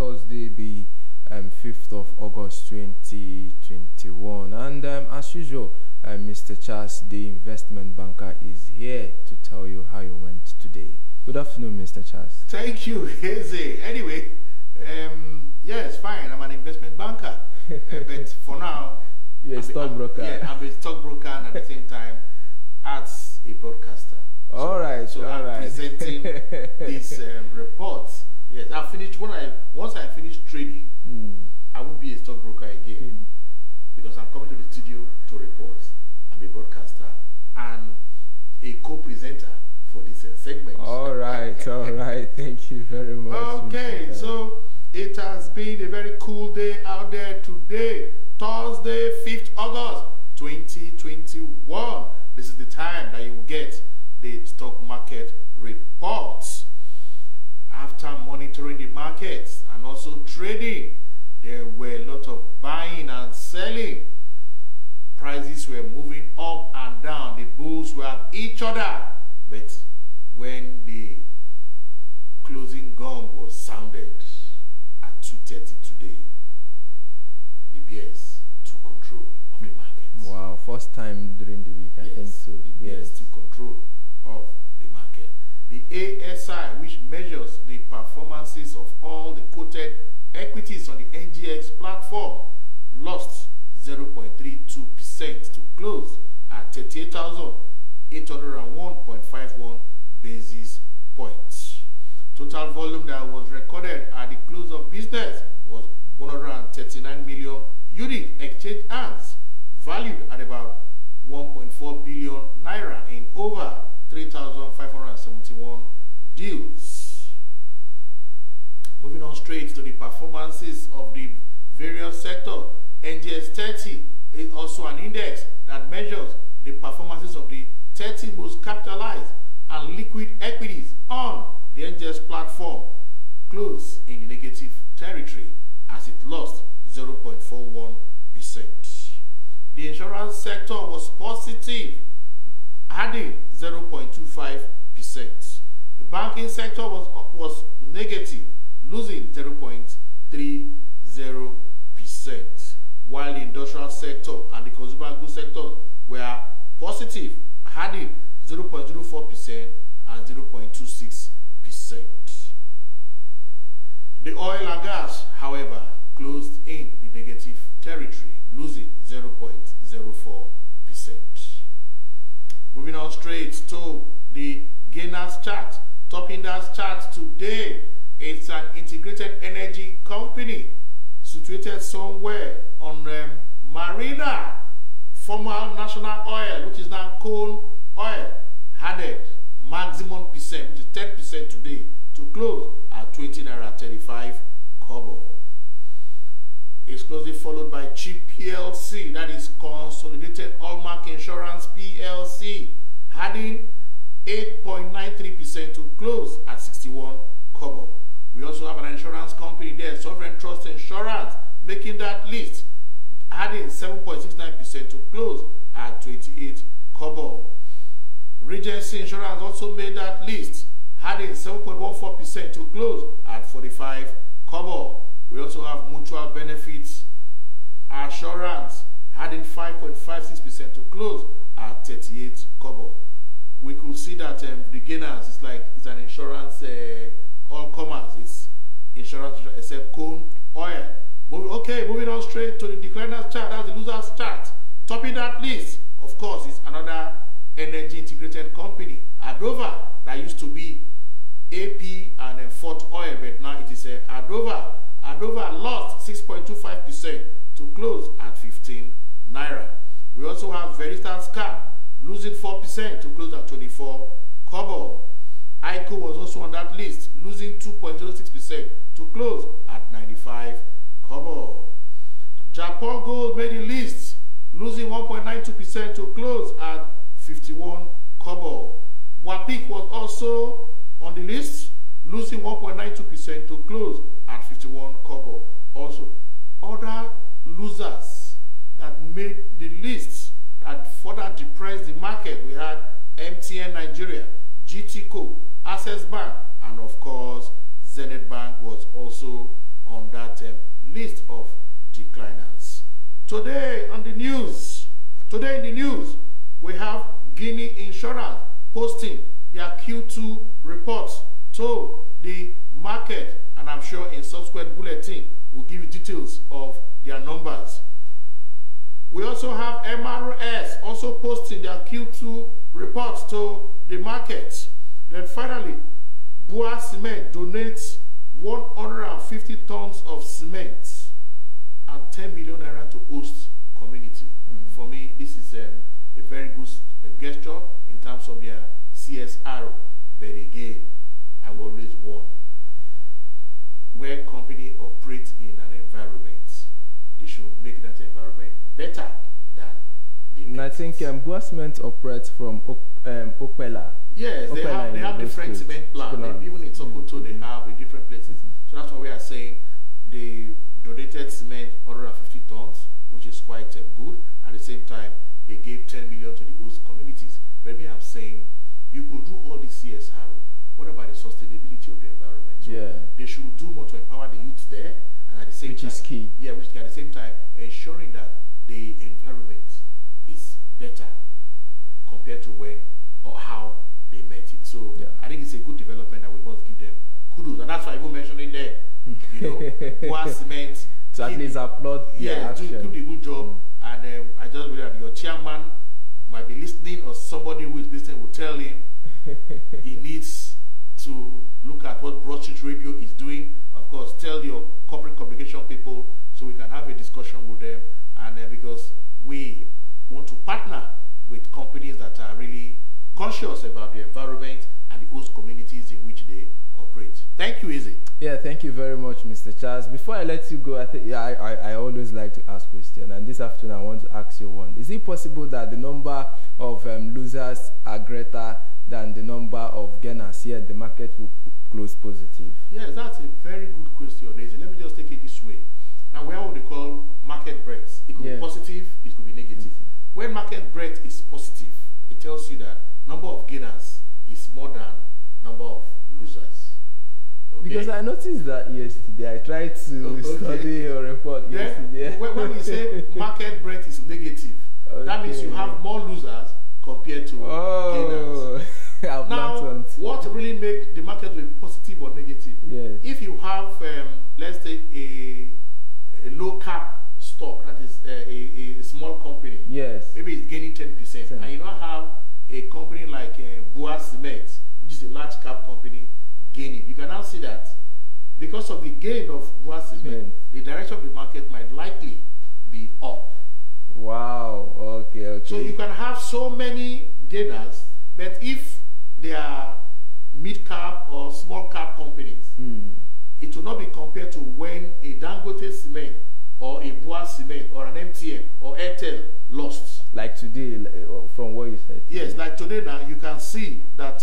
Thursday, the 5th of August 2021. And as usual, Mr. Charles, the investment banker, is here to tell you how you went today. Good afternoon, Mr. Charles. Thank you, Eze. Anyway, yes, fine. I'm an investment banker. But for now, you're a stockbroker. Yeah, I'm a stockbroker and at the same time, as a broadcaster. All right. So I'm presenting this report. Yes, I finished once I finish trading, I won't be a stockbroker again because I'm coming to the studio to report. I'm a broadcaster and a co-presenter for this segment. All right, all right. Thank you very much. Okay, so it has been a very cool day out there today, Thursday, 5th August 2021. This is the time that you will get the stock market reports. After monitoring the markets and also trading, there were a lot of buying and selling. Prices were moving up and down. The bulls were at each other. But when the closing gong was sounded at 2:30 today, the bears took control of the market. Wow, first time during the week, I think so. The bears took control of the market. The ASI, which measures the performances of all the quoted equities on the NGX platform, lost 0.32% to close at 38,801.51 basis points. Total volume that was recorded at the close of business was 139 million unit exchange hands, valued at about 1.4 billion naira in over 3,571 deals. Moving on straight to the performances of the various sectors, NGX 30 is also an index that measures the performances of the 30 most capitalized and liquid equities on the NGX platform, close in the negative territory as it lost 0.41%. The insurance sector was positive, adding 0.25%. The banking sector was negative, losing 0.30%, while the industrial sector and the consumer goods sector were positive, adding 0.04% and 0.26%. The oil and gas, however, closed in the negative territory, losing 0.04%. Moving on straight to the gainers chart. Topping that chart today, it's an integrated energy company situated somewhere on Marina, former National Oil, which is now Coal Oil, added maximum percent, which is 10% today, to close at 20 naira 35 kobo. It's closely followed by CHIP PLC, that is Consolidated Hallmark Insurance PLC, adding 8.93% to close at 61 kobo. We also have an insurance company there, Sovereign Trust Insurance, making that list, adding 7.69% to close at 28 kobo. Regency Insurance also made that list, adding 7.14% to close at 45 kobo. We also have Mutual Benefits Assurance, adding 5.56% to close at 38 kobo. We could see that the gainers is like it's an insurance all commerce. It's insurance except Coal Oil. Moving on straight to the decliners chart. That's the losers chart. Topping that list, of course, is another energy integrated company, Adova, that used to be AP and Fort Oil, but now it is Adova. Adova lost 6.25% to close at 15 naira. We also have Veritas Cap losing 4% to close at 24 kobo. ICO was also on that list, losing 2.06% to close at 95 kobo. Japan Gold made the list, losing 1.92% to close at 51 kobo. Wapik was also on the list, losing 1.92% to close at 51 kobo. Also, other losers that made the list that further depressed the market, we had MTN Nigeria, GTCO, Access Bank, and of course, Zenith Bank was also on that list of decliners. Today in the news, we have Guinea Insurance posting their Q2 reports to the market, and I'm sure in subsequent bulletin we'll give you details of their numbers. We also have MRS also posting their Q2 reports to the market. Then finally, Bua Cement donates 150 tons of cement and 10 million naira to host community. For me, this is a very good gesture in terms of their CSR. But again, I will always warn, where company operates in an environment, they should make that environment better than the And I think Bua Cement operates from Okpela. Yes, they have different cement plants. Even in Sokoto, they have in different places. So that's why we are saying they donated cement 150 tons, which is quite good. At the same time, they gave 10 million to the host communities. But me, I'm saying you could do all the CSR. What about the sustainability of the environment? So they should do more to empower the youth there, and at the same time, which is key. Yeah, which at the same time ensuring that the environment is better compared to when or how they met it. So I think it's a good development that we must give them kudos, and that's why I even mentioned it there. You know, Bua Cement. So at least applaud. Yeah, do a good job. And I just believe that your chairman might be listening, or somebody who is listening will tell him he needs to look at what Broad Street Radio is doing. Of course, tell your corporate communication people so we can have a discussion with them. And because we want to partner with companies that are really conscious about the environment and the host communities in which they operate. Thank you, Izzy. Yeah, thank you very much, Mr. Charles. Before I let you go, I always like to ask questions, and this afternoon I want to ask you one. Is it possible that the number of losers are greater than the number of gainers, yet the market will close positive? Yes, that's a very good question, Izzy. Let me just take it this way. Now, we have what they call market breadth. It could be positive, it could be negative. When market breadth is positive, it tells you that number of gainers is more than number of losers. Okay? Because I noticed that yesterday. I tried to study your report yesterday. When we say market breadth is negative, that means you have more losers compared to gainers. Now, what really makes the market be positive or negative? Yes. If you have, let's take a low cap stock, that is a small company. Yes. Maybe it's gaining 10%, and you don't have a company like Bua Cement, which is a large cap company, gaining. You can now see that because of the gain of Bua Cement, the direction of the market might likely be up. Wow. Okay. So you can have so many gainers, but if they are mid cap or small cap companies, it will not be compared to when a Dangote Cement or a Bua Cement or an MTN or Airtel lost. Like today, from what you said. Yes, like today now, you can see that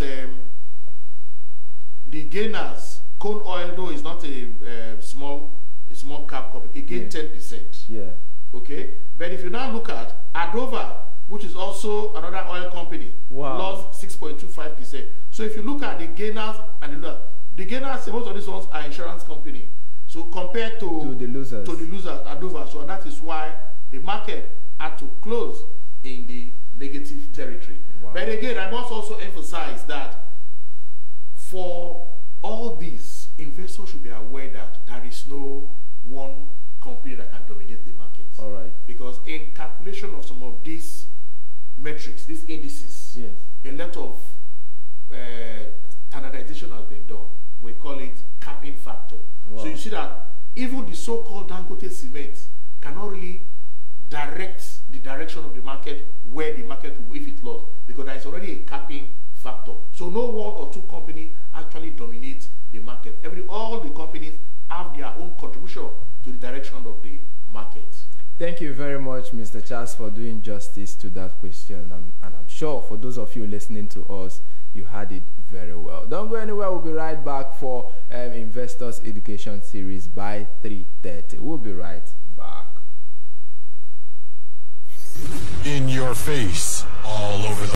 the gainers, Cone Oil, though, is not a small cap company, it gained 10%. Yeah. Okay? But if you now look at Adova, which is also another oil company, lost 6.25%. So if you look at the gainers and the gainers, most of these ones are insurance company. So compared to the losers, Adova, so that is why the market had to close in the negative territory. Wow. But again, I must also emphasize that for all these, investors should be aware that there is no one company that can dominate the market. All right. Because in calculation of some of these metrics, these indices, a lot of standardization has been done. We call it capping factor. Wow. So you see that even the so-called Dangote Cement cannot really direct the direction of the market where the market will, if it lost, because there is already a capping factor. So no one or two companies actually dominate the market. All the companies have their own contribution to the direction of the market. Thank you very much, Mr. Charles, for doing justice to that question. And I'm sure for those of you listening to us, you had it very well. Don't go anywhere. We'll be right back for Investors Education Series by 3:30. We'll be right back. In your face, all over the